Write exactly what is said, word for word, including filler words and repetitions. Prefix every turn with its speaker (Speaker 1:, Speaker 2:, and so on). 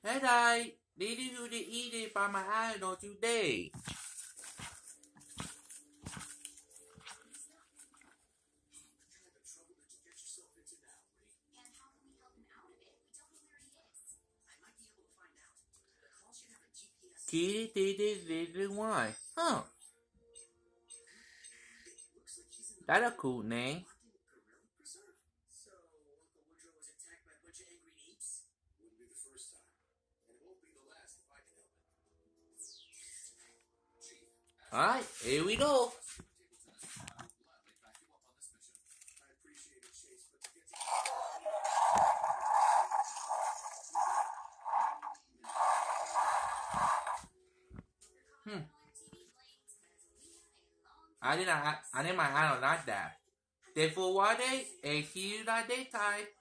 Speaker 1: And I needed you to eat it by my island today. Kitty did this little one. Huh. That's a cool name. Alright, here we go. Hmm. I didn't I, I didn't mind I don't like that. Therefore one day, a huge like daytime.